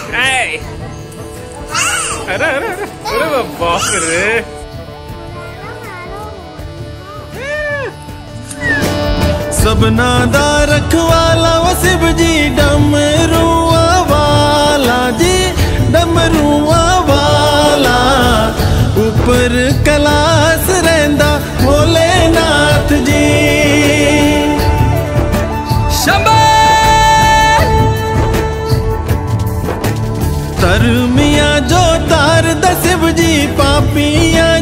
अरे अरे अरे बाप रे। सबना दा रखवाला वो शिव जी डमरुआ वाला जी, डमरुआ वाला। ऊपर कैलाश रहिंदा भोलेनाथ जी। शंभो धर्मिया जो तार द शिव जी पापिया